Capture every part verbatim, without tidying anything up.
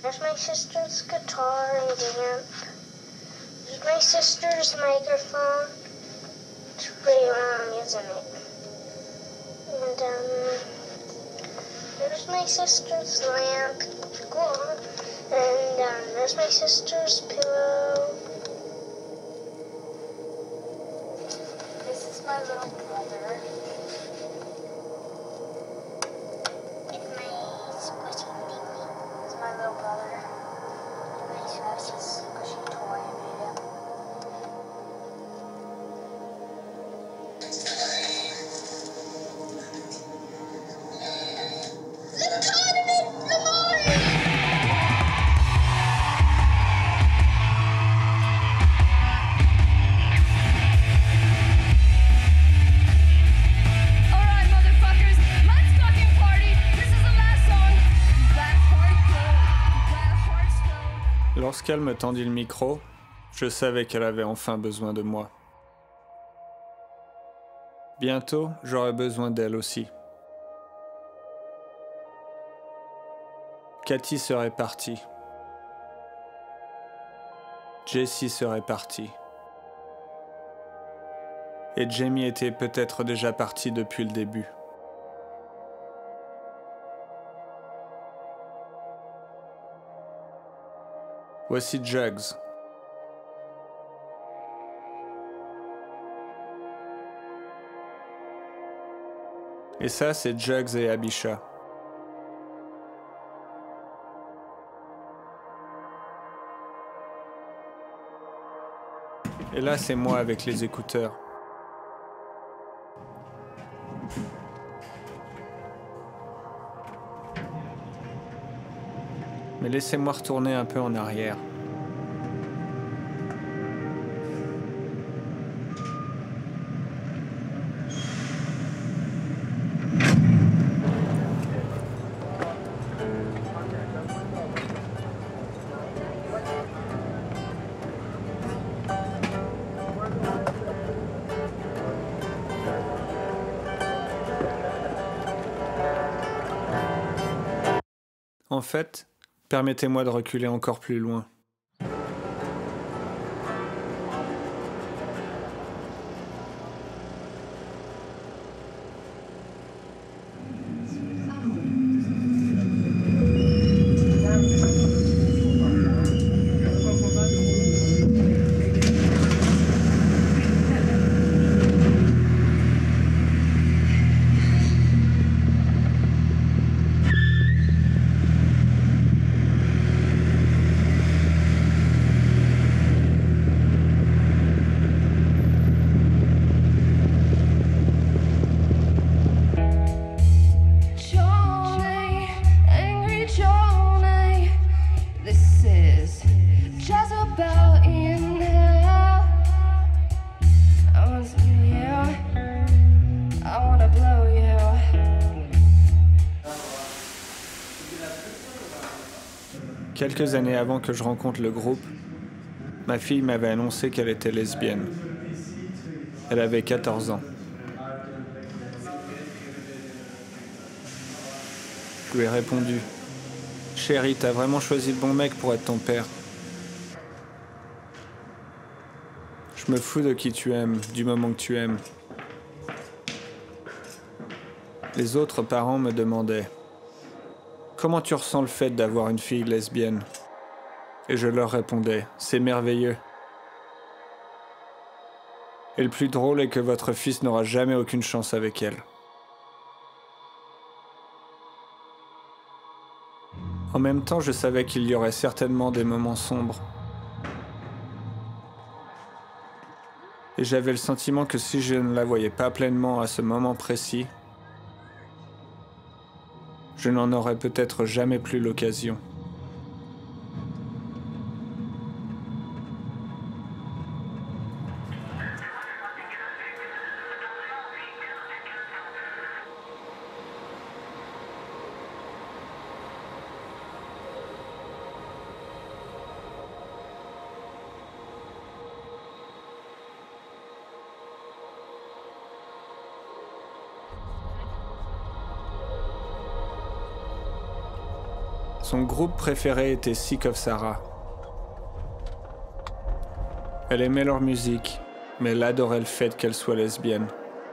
There's my sister's guitar and amp. There's my sister's microphone. It's pretty long, isn't it? And, um, there's my sister's lamp. Cool. And, um, there's my sister's pillow. This is my little brother. It's my squishy thingy. It's my little brother. And my sister's squishy toy I made him. Lorsqu'elle me tendit le micro, je savais qu'elle avait enfin besoin de moi. Bientôt, j'aurais besoin d'elle aussi. Cathy serait partie. Jessie serait partie. Et Jamie était peut-être déjà parti depuis le début. Voici Jugs. Et ça, c'est Jugs et Abisha. Et là, c'est moi avec les écouteurs. Mais laissez-moi retourner un peu en arrière. En fait, permettez-moi de reculer encore plus loin. Quelques années avant que je rencontre le groupe, ma fille m'avait annoncé qu'elle était lesbienne. Elle avait quatorze ans. Je lui ai répondu « Chérie, t'as vraiment choisi le bon mec pour être ton père. Je me fous de qui tu aimes, du moment que tu aimes. » Les autres parents me demandaient « Comment tu ressens le fait d'avoir une fille lesbienne ?» Et je leur répondais « C'est merveilleux. Et le plus drôle est que votre fils n'aura jamais aucune chance avec elle. » En même temps, je savais qu'il y aurait certainement des moments sombres. Et j'avais le sentiment que si je ne la voyais pas pleinement à ce moment précis, je n'en aurais peut-être jamais plus l'occasion. Son groupe préféré était Sick of Sarah. Elle aimait leur musique, mais elle adorait le fait qu'elle soit lesbienne.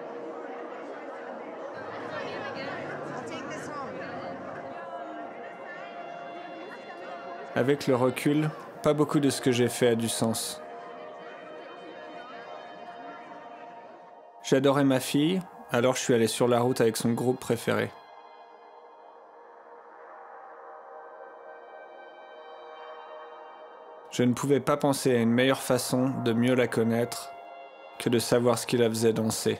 Avec le recul, pas beaucoup de ce que j'ai fait a du sens. J'adorais ma fille, alors je suis allé sur la route avec son groupe préféré. Je ne pouvais pas penser à une meilleure façon de mieux la connaître que de savoir ce qui la faisait danser.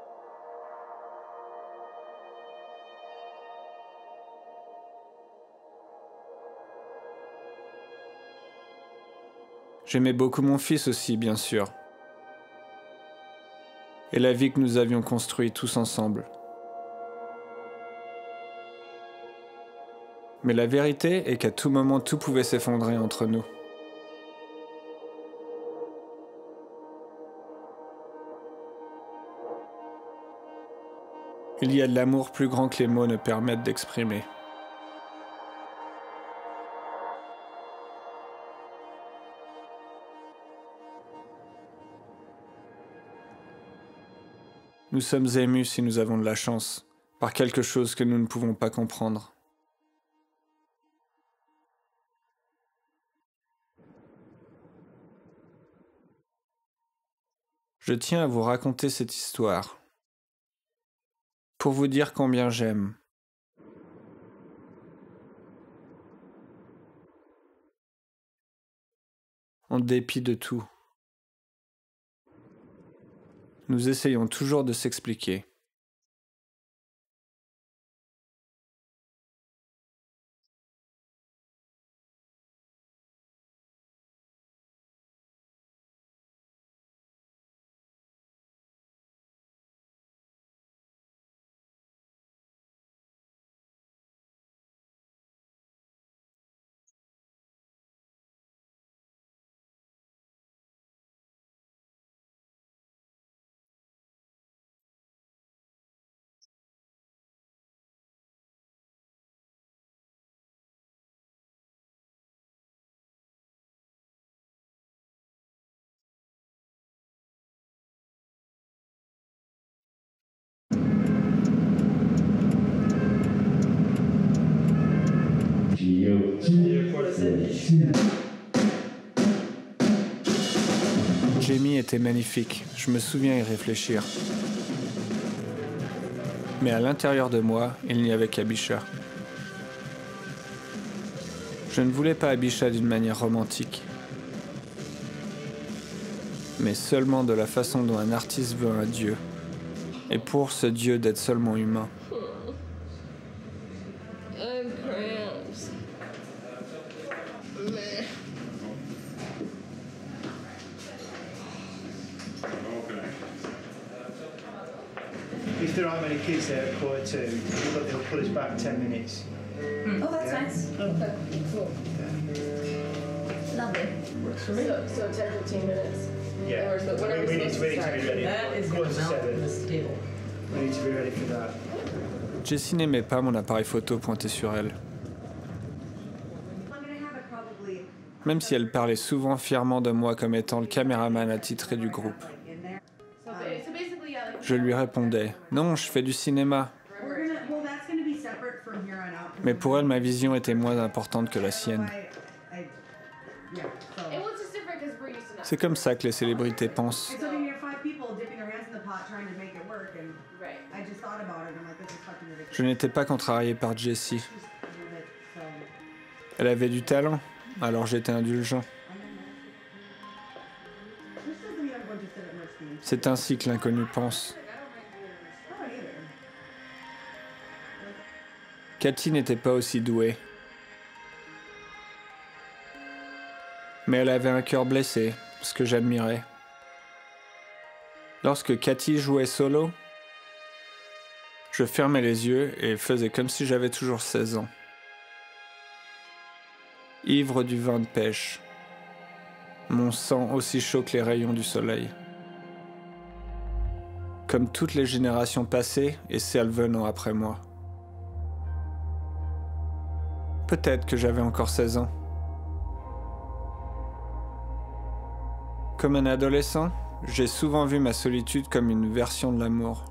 J'aimais beaucoup mon fils aussi, bien sûr. Et la vie que nous avions construite tous ensemble. Mais la vérité est qu'à tout moment, tout pouvait s'effondrer entre nous. Il y a de l'amour plus grand que les mots ne permettent d'exprimer. Nous sommes émus si nous avons de la chance, par quelque chose que nous ne pouvons pas comprendre. Je tiens à vous raconter cette histoire, pour vous dire combien j'aime. En dépit de tout. Nous essayons toujours de s'expliquer. Jamie était magnifique, je me souviens y réfléchir. Mais à l'intérieur de moi, il n'y avait qu'Abisha. Je ne voulais pas Abisha d'une manière romantique, mais seulement de la façon dont un artiste veut un dieu, et pour ce dieu d'être seulement humain. If there aren't many kids there at quarter two, they'll, they'll put us back ten minutes. Mm. Oh, that's Yeah. nice. Okay, cool. Lovely. Works for me. So, so ten, fifteen minutes. Yeah. Or so- when are we, we we need to, supposed we to need to start? be ready. That is Quarter going to to melt seven. this table. We need to be ready for that. Jessie n'aimait pas mon appareil photo pointé sur elle. Même si elle parlait souvent fièrement de moi comme étant le caméraman attitré du groupe. So, ba- so basically, yeah, like, Je lui répondais « Non, je fais du cinéma ». Mais pour elle, ma vision était moins importante que la sienne. it was just different because we're used to that. C'est comme ça que les célébrités pensent. So then you have five people dipping their hands in the pot trying to make it work, and Right. I just thought about it, and I'm like, this is fucking ridiculous. Je n'étais pas contrarié par Jessie. Just a little bit, so, Elle avait du talent, alors j'étais indulgent. this doesn't mean I'm going to sit at Mercy. C'est ainsi que l'inconnu pense. I don't either. Cathy n'était pas aussi douée. Mais elle avait un cœur blessé, ce que j'admirais. Lorsque Cathy jouait solo, je fermais les yeux et faisais comme si j'avais toujours seize ans. Ivre du vin de pêche, mon sang aussi chaud que les rayons du soleil. Comme toutes les générations passées et celles venant après moi. Peut-être que j'avais encore seize ans. Comme un adolescent, j'ai souvent vu ma solitude comme une version de l'amour.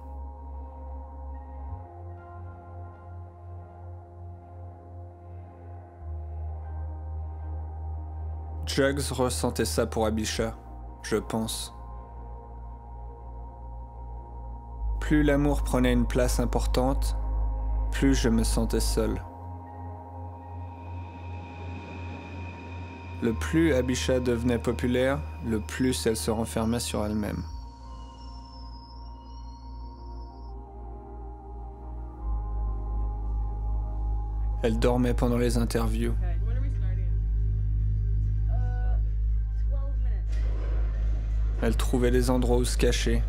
Jugs ressentait ça pour Abisha, je pense. Plus l'amour prenait une place importante, plus je me sentais seul. Le plus Abisha devenait populaire, le plus elle se renfermait sur elle-même. Elle dormait pendant les interviews. Okay, when are we starting? Uh, twelve minutes. Elle trouvait des endroits où se cacher.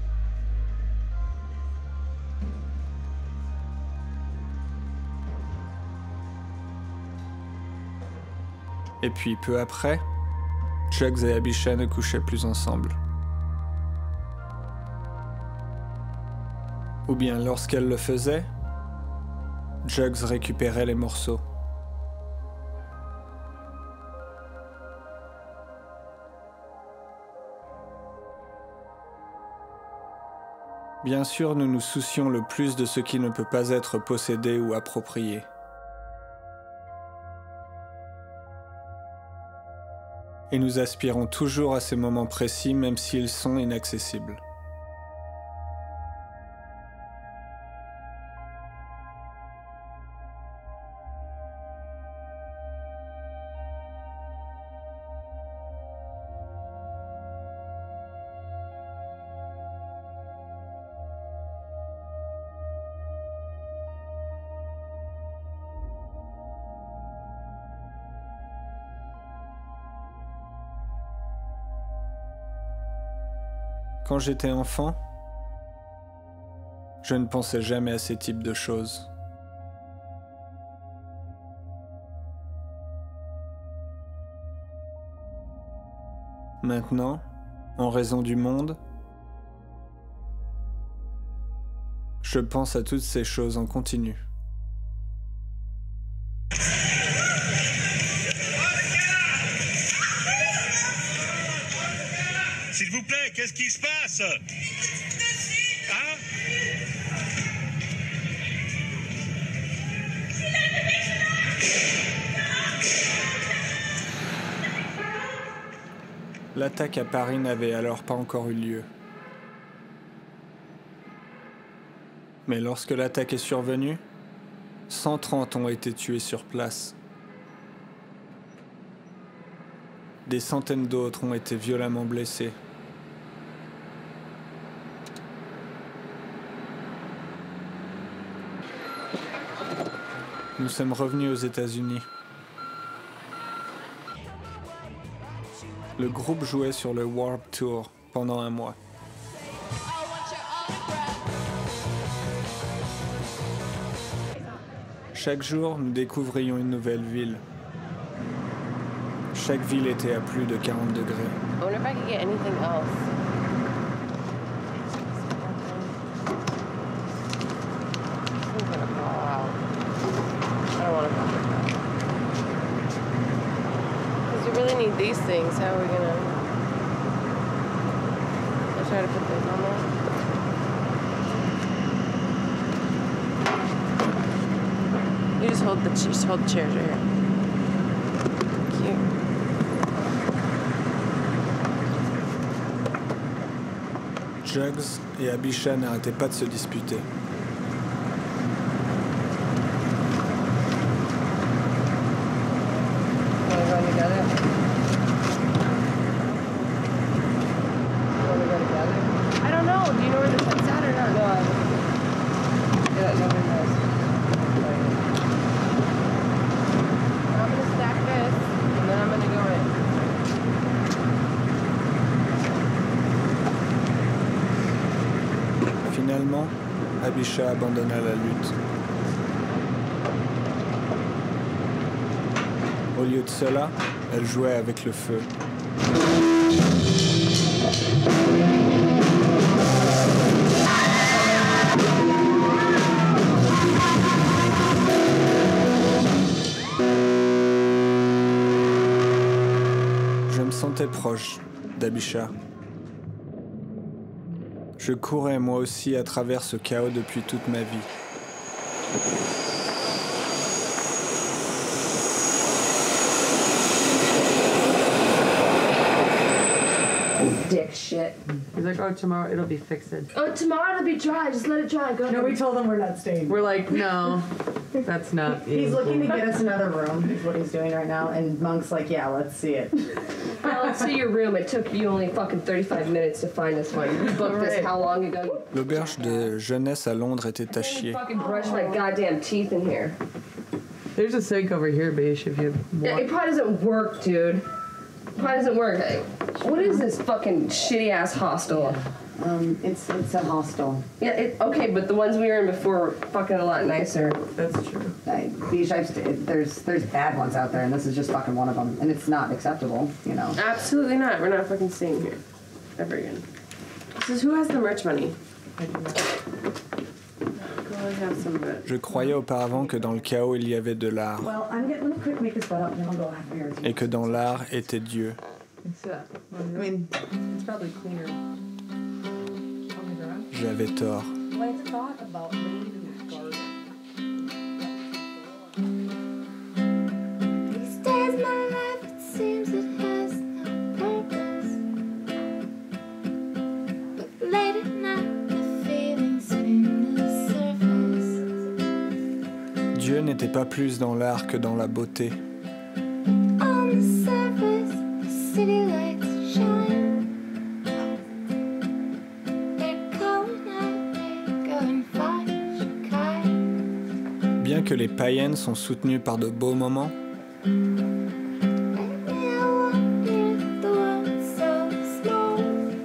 Et puis peu après, Jugs et Abisha ne couchaient plus ensemble. Ou bien lorsqu'elle le faisait, Jugs récupérait les morceaux. Bien sûr, nous nous soucions le plus de ce qui ne peut pas être possédé ou approprié. Et nous aspirons toujours à ces moments précis même s'ils sont inaccessibles. Quand j'étais enfant, je ne pensais jamais à ces types de choses. Maintenant, en raison du monde, je pense à toutes ces choses en continu. S'il vous plaît, qu'est-ce qui se passe? Hein? L'attaque à Paris n'avait alors pas encore eu lieu. Mais lorsque l'attaque est survenue, cent trente ont été tués sur place. Des centaines d'autres ont été violemment blessés. Nous sommes revenus aux États-Unis. Le groupe jouait sur le Warped Tour pendant un mois. Chaque jour, nous découvrions une nouvelle ville. Chaque ville était à plus de quarante degrés. I wonder if I could get anything else. I'm gonna fall out. I don't want to fall out. Because you really need these things. How are we gonna? I'll try to put those on there. You just hold the just hold the chairs right here. Cute. Jugs et Abisha n'arrêtaient pas de se disputer. Wanna go together? Wanna go together? I don't know. Do you know where the pet's at or not? No, I don't. Yeah, nobody knows. I'm gonna stack this, and then I'm gonna go in. Finalement, Abisha abandonna la lutte. Au lieu de cela, elle jouait avec le feu. sentais proche d'Abisha. Je courais moi aussi à travers ce chaos depuis toute ma vie. Dick shit. He's like, oh, tomorrow it'll be fixed. Oh, tomorrow it'll be dry. Just let it dry. Go ahead. No, we told him we're not staying. We're like, no, that's not. He's looking to get us another room, is what he's doing right now, and Monk's like, yeah, let's see it. Well, let's see your room. It took you only fucking thirty-five minutes to find this one. You booked this how long ago? L'auberge de jeunesse à Londres était à I didn't chier. fucking brush my goddamn teeth in here. There's a sink over here, Bish, if you Yeah, want. it probably doesn't work, dude. It probably doesn't work. What is this fucking shitty ass hostel? Um, it's it's a hostel. Yeah, it, okay, but the ones we were in before were fucking a lot nicer. That's true. I, Beach, I've st- there's there's bad ones out there, and this is just fucking one of them, and it's not acceptable, you know. Absolutely not. We're not fucking staying here ever again. This is who has the merch money. I do not. Go and have some of it. Je croyais auparavant que dans le chaos il y avait de l'art, Well, I'm getting. Let me quick make this bed up, and then I'll go have beers. et que dans l'art était Dieu. It's, uh, I mean, it's probably cleaner. On the ground. J'avais tort. What is the thought about laying in the garden? These days my life, it seems it has no purpose. But late at night, the feelings spin the surface. Dieu n'était pas plus dans l'art que dans la beauté. On the surface, the city lights shine. They're going out, they're going far, Chicago. Bien que les païennes sont soutenues par de beaux moments, Lately I wonder if the world's so small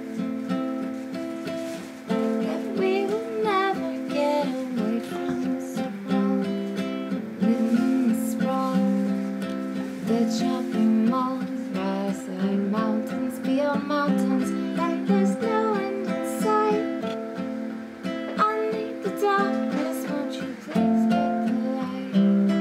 that we will never get away from sprawl. Living in the sprawl, the shopping malls rise like mountains beyond mountains, and there's no end in sight. But underneath the darkness, won't you please get the light?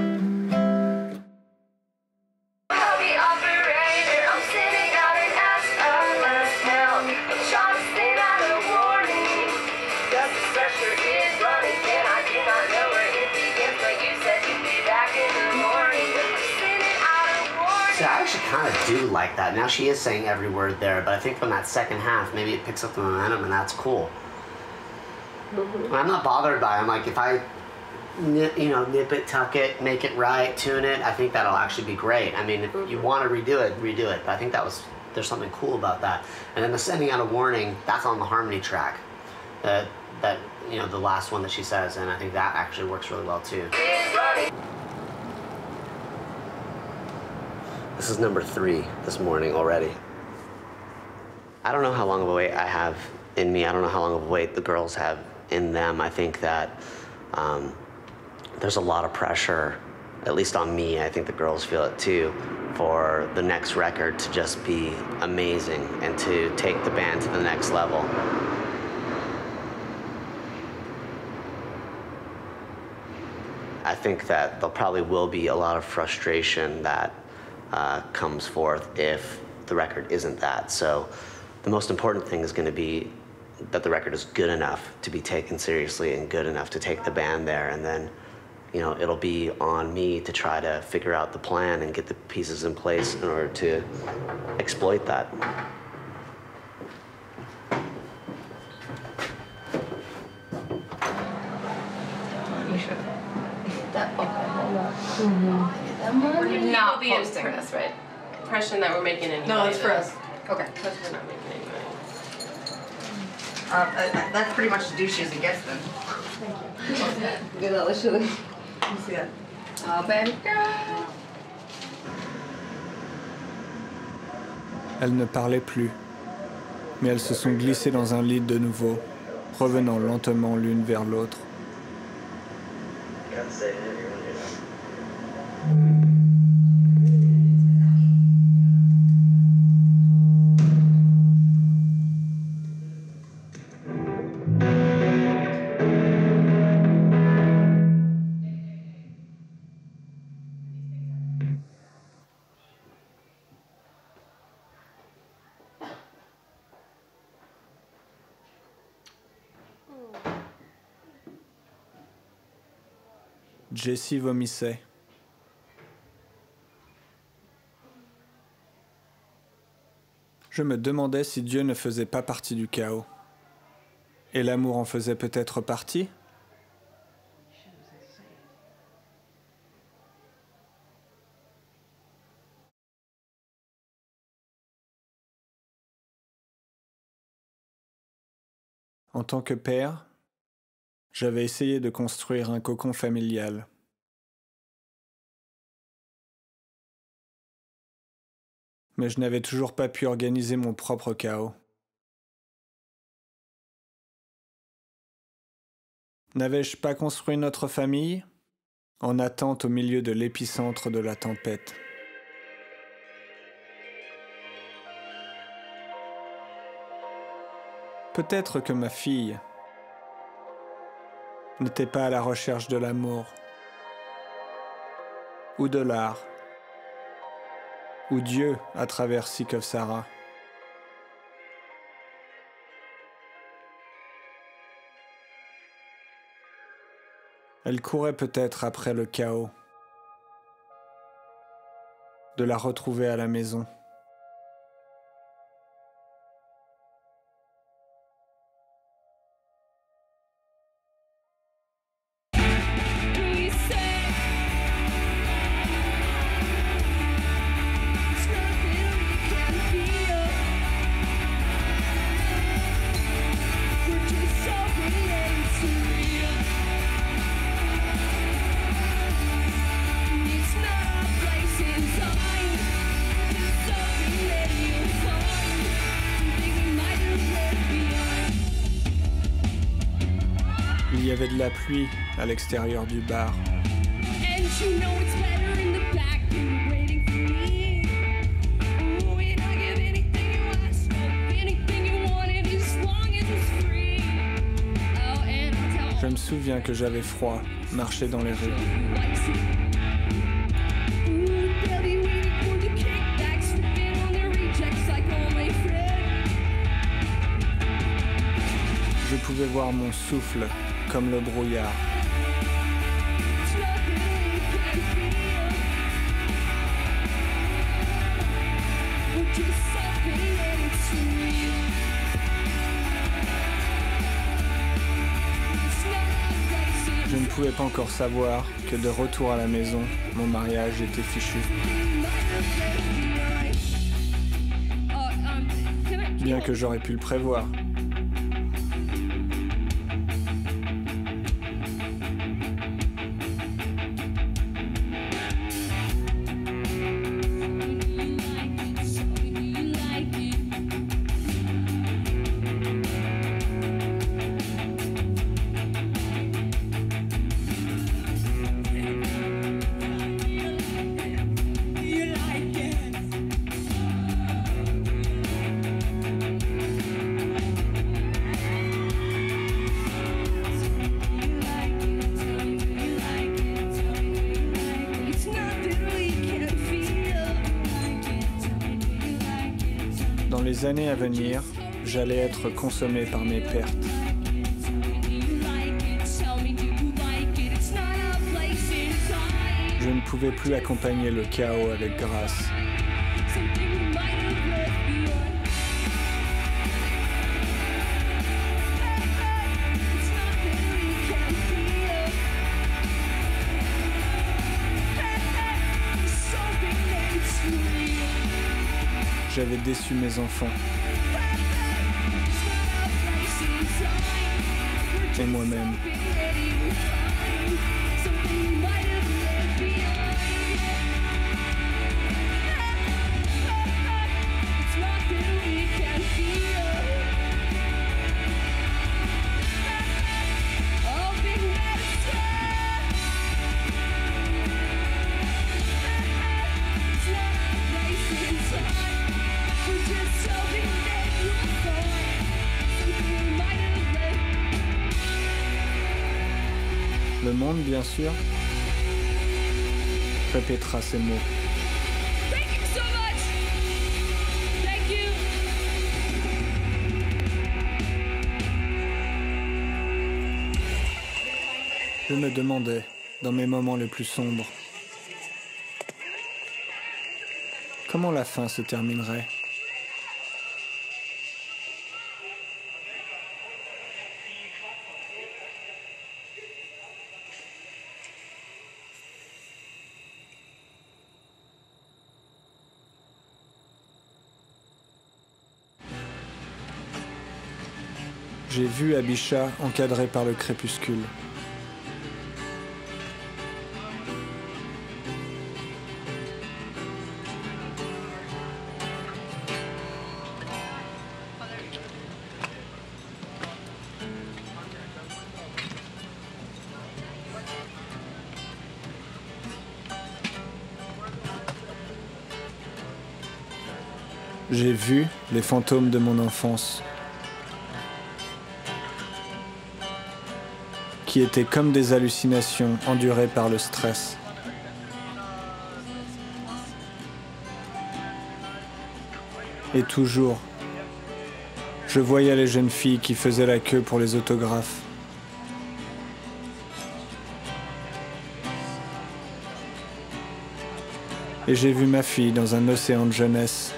I'll be operator. I'm sitting out an ass unless hell. I'm trying to stay out of warning. Cause the pressure is running, and I do not know where it begins. But you said you'd be back in the morning. I'm sitting out of warning. So I actually kind of do like that. Now she is saying every word there, but I think from that second half, maybe it picks up the momentum, and that's cool. I'm not bothered by it. I'm like, if I, nip, you know, nip it, tuck it, make it right, tune it, I think that'll actually be great. I mean, if you want to redo it, redo it. But I think that was, there's something cool about that. And then the sending out a warning, that's on the harmony track. That, that, you know, the last one that she says, and I think that actually works really well too. This is number three this morning already. I don't know how long of a wait I have in me. I don't know how long of a wait the girls have in them. I think that um, there's a lot of pressure, at least on me. I think the girls feel it too, for the next record to just be amazing and to take the band to the next level. I think that there probably will be a lot of frustration that uh, comes forth if the record isn't that. So the most important thing is going to be that the record is good enough to be taken seriously and good enough to take the band there. And then, you know, it'll be on me to try to figure out the plan and get the pieces in place in order to exploit that. We're not posting this, right? Impression that we're making any No, money, it's for though. us. Okay. Because we're not making any money. Uh, uh, that's pretty much douchey as it gets then. Good, let's show them. Let me see that. Oh, baby girl. elles ne parlaient plus. Mais elles se sont glissées dans un lit de nouveau, revenant lentement l'une vers l'autre. Jessie vomissait. Je me demandais si Dieu ne faisait pas partie du chaos. Et l'amour en faisait peut-être partie ? En tant que père, j'avais essayé de construire un cocon familial. Mais je n'avais toujours pas pu organiser mon propre chaos. N'avais-je pas construit notre famille en attente au milieu de l'épicentre de la tempête ? Peut-être que ma fille n'était pas à la recherche de l'amour, ou de l'art, ou Dieu à travers Sick of Sarah. Elle courait peut-être après le chaos, de la retrouver à la maison. Il y avait de la pluie à l'extérieur du bar. Je me souviens que j'avais froid, marcher dans les rues. Je pouvais voir mon souffle comme le brouillard. Je ne pouvais pas encore savoir que de retour à la maison, mon mariage était fichu. Bien que j'aurais pu le prévoir. Dans les années à venir, j'allais être consommé par mes pertes. Je ne pouvais plus accompagner le chaos avec grâce. J'avais déçu mes enfants et moi-même. Le monde, bien sûr, répétera ces mots. Je me demandais dans mes moments les plus sombres. Comment la fin se terminerait ? J'ai vu Abisha encadrée par le crépuscule. J'ai vu les fantômes de mon enfance, qui étaient comme des hallucinations endurées par le stress. Et toujours, je voyais les jeunes filles qui faisaient la queue pour les autographes. Et j'ai vu ma fille dans un océan de jeunesse.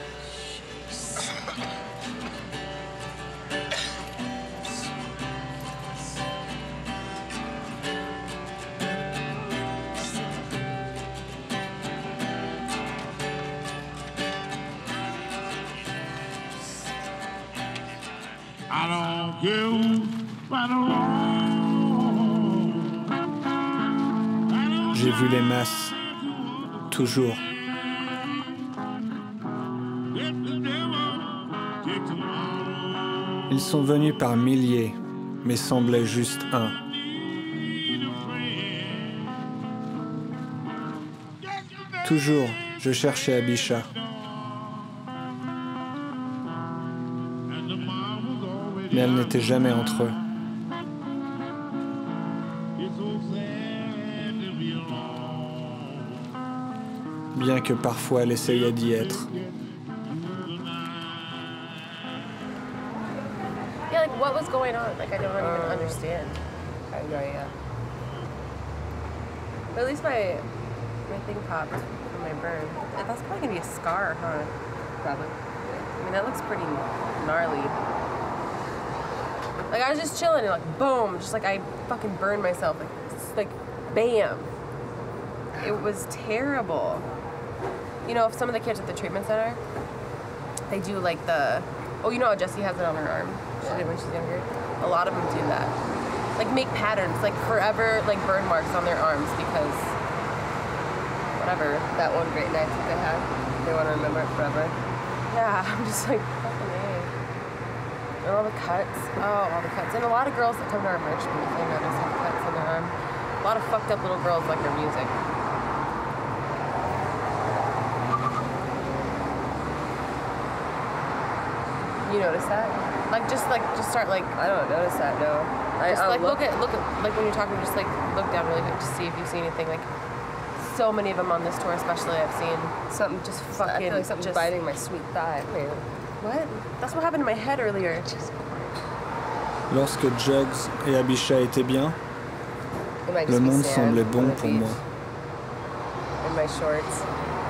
J'ai vu les masses, toujours. Ils sont venus par milliers, mais semblaient juste un. Toujours, je cherchais Abisha. Mais elle n'était jamais entre eux. Bien que parfois elle essayait d'y être. Yeah, like what was going on? Like I don't even Um, understand. I have no idea. But at least my my thing popped from my burn. That's probably gonna be a scar, huh? Probably. I mean, that looks pretty gnarly. Like I was just chilling and like boom, just like I fucking burned myself. Like it's like bam. It was terrible. You know, if some of the kids at the treatment center, they do like the, oh, you know how Jessie has it on her arm? She did when she's younger. A lot of them do that. Like make patterns, like forever, like burn marks on their arms because whatever. That one great night that they had, they want to remember it forever. Yeah, I'm just like, fucking A. And all the cuts. Oh, all the cuts. And a lot of girls that come to our merch booth, I notice have cuts on their arm. A lot of fucked up little girls like their music. You notice that? Like, just like, just start like, I don't notice that, no. I, just I'll like look, look at, look at, like when you're talking, just like look down really quick to see if you see anything. Like, so many of them on this tour, especially, I've seen something just fucking. I feel like something's just, biting my sweet thigh. Man. What? That's what happened to my head earlier. Lorsque Jugs et Abisha étaient bien, It might le just be monde sand semblait on bon the pour beach. moi. In my shorts.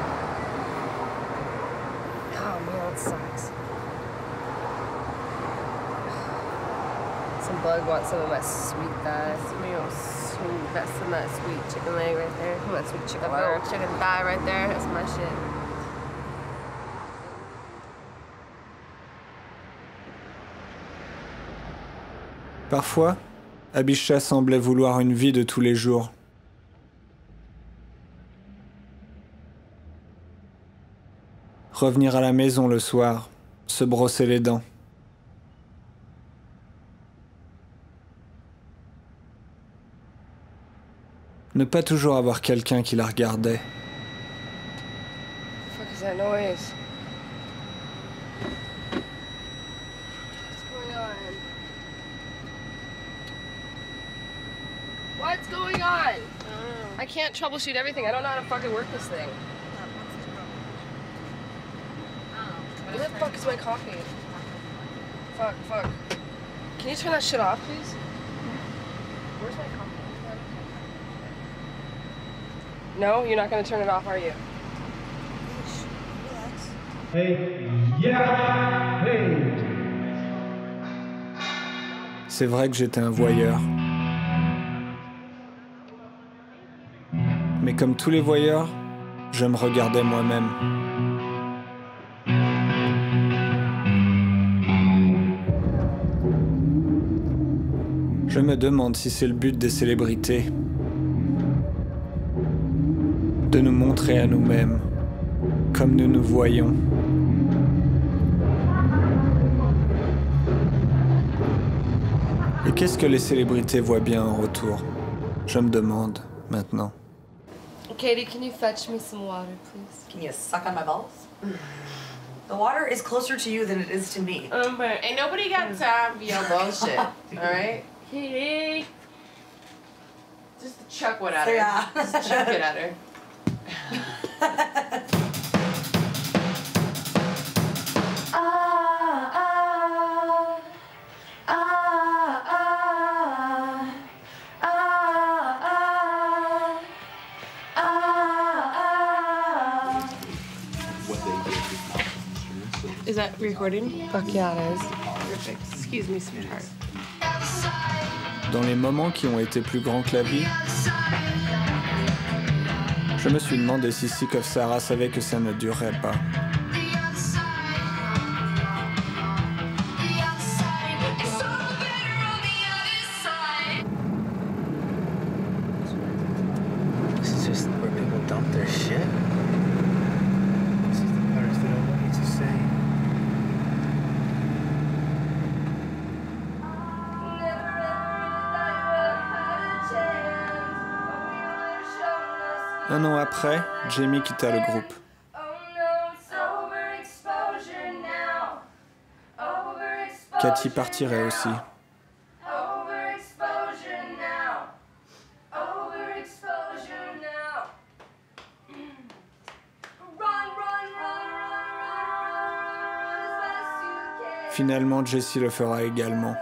Oh man, that sucks. Some bug wants some of my sweet thigh. Some of your sweet, that's some of that sweet chicken leg right there. Some of that sweet chicken That little wire. chicken thigh right there. That's my shit. Parfois, Abisha semblait vouloir une vie de tous les jours. Revenir à la maison le soir, se brosser les dents. Ne pas toujours avoir quelqu'un qui la regardait. What the fuck is that noise? What's going on? What's going on? I can't troubleshoot everything. I don't know how to fucking work this thing. Where the fuck is my coffee? Fuck, fuck. Can you turn that shit off, please? Where's my coffee? No, you're not gonna turn it off, are you? Hey, yeah, hey. C'est vrai que j'étais un voyeur. Mais comme tous les voyeurs, je me regardais moi-même. Je me demande si c'est le but des célébrités. De nous montrer à nous-mêmes, comme nous nous voyons. Et qu'est-ce que les célébrités voient bien en retour? Je me demande, maintenant. Katie, can you fetch me some water, please? Can you suck on my balls? The water is closer to you than it is to me. Um, but ain't nobody got time for your bullshit, alright? Katie! Just chuck one at her. Yeah. Just chuck it at her. Is that recording? Fuck yeah, it is. Perfect. Excuse me, sweetheart. Dans les moments qui ont été plus grands que la vie, je me suis demandé si Sick of Sarah savait que ça ne durerait pas. This is just where people dump their shit. This is the parts that I want you to say. Un an après, Jamie quitta le groupe. Cathy partirait aussi. Finalement, Jessie le fera également.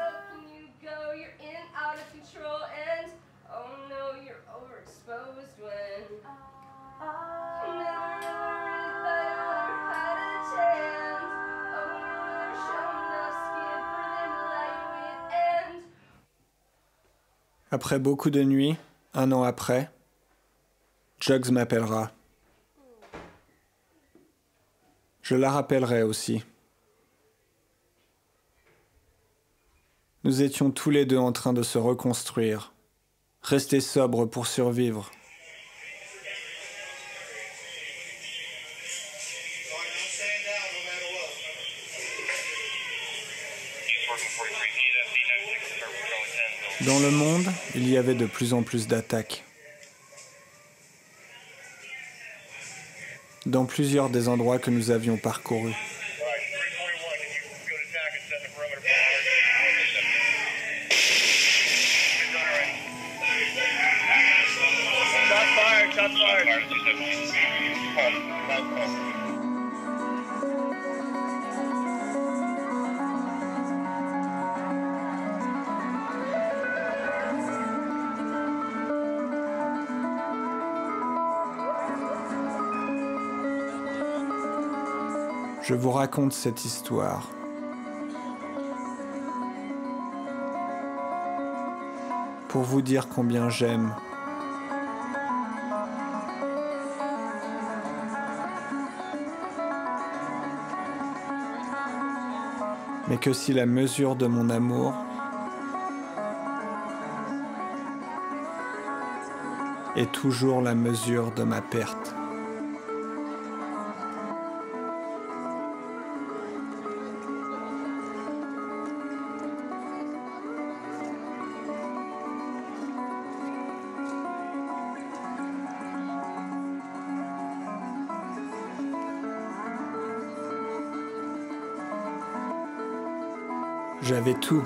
Après beaucoup de nuits, un an après, Jugs m'appellera. Je la rappellerai aussi. Nous étions tous les deux en train de se reconstruire, rester sobres pour survivre. Dans le monde, il y avait de plus en plus d'attaques. Dans plusieurs des endroits que nous avions parcourus. Je vous raconte cette histoire. Pour vous dire combien j'aime. Mais que si la mesure de mon amour est toujours la mesure de ma perte. J'avais tout.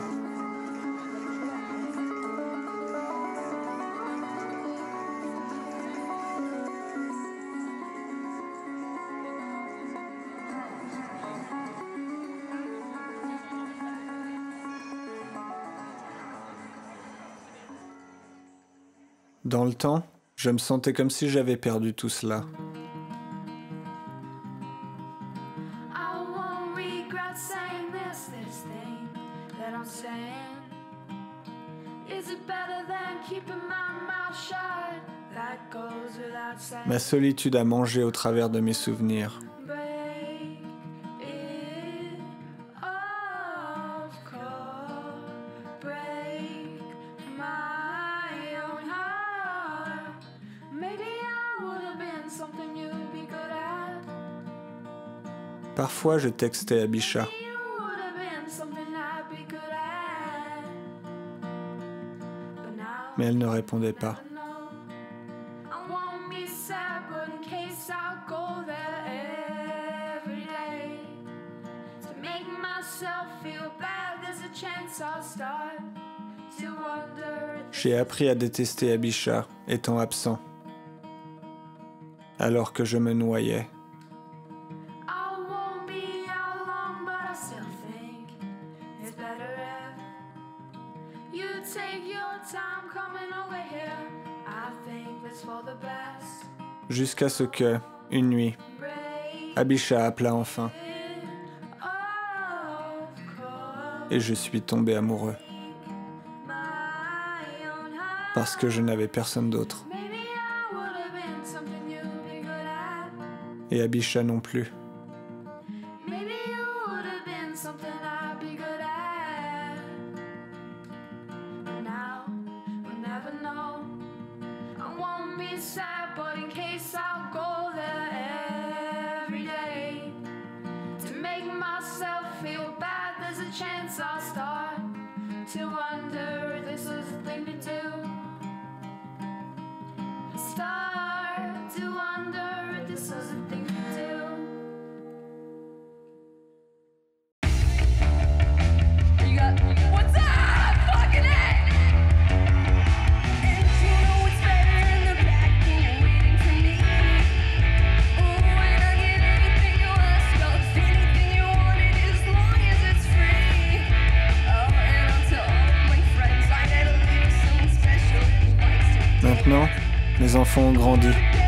Dans le temps, Je me sentais comme si j'avais perdu tout cela. Ma solitude a mangé au travers de mes souvenirs. Parfois, je textais Abisha. Mais elle ne répondait pas. J'ai appris à détester Abisha, étant absent, alors que je me noyais. Jusqu'à ce que, une nuit, Abisha appela enfin. Et je suis tombé amoureux. Parce que je n'avais personne d'autre. Et Abisha non plus. Maintenant, mes enfants ont grandi.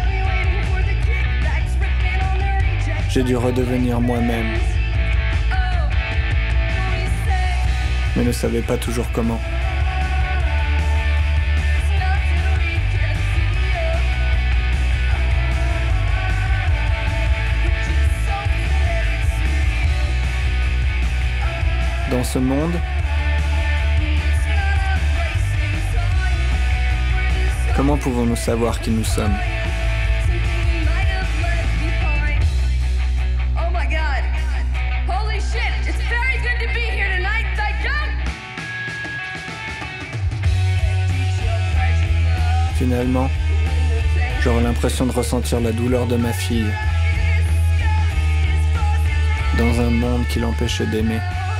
J'ai dû redevenir moi-même, mais ne savais pas toujours comment. Dans ce monde, comment pouvons-nous savoir qui nous sommes? Finalement, j'aurais l'impression de ressentir la douleur de ma fille dans un monde qui l'empêchait d'aimer.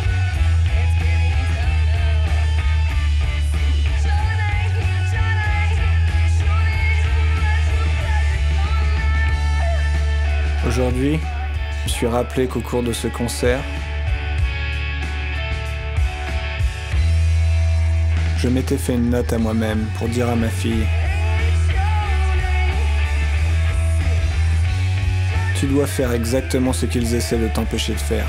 Aujourd'hui, je me suis rappelé qu'au cours de ce concert, je m'étais fait une note à moi-même pour dire à ma fille: tu dois faire exactement ce qu'ils essaient de t'empêcher de faire.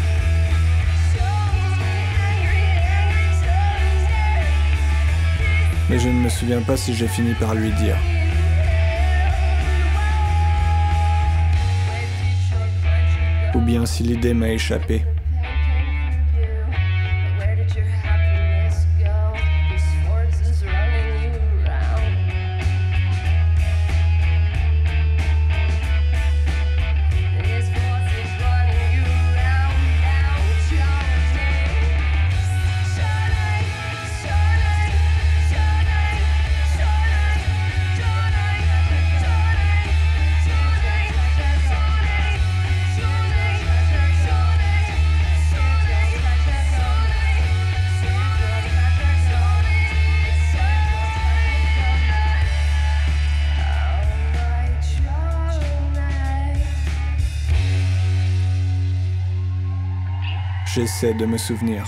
Mais je ne me souviens pas si j'ai fini par lui dire. Ou bien si l'idée m'a échappé. J'essaie de me souvenir.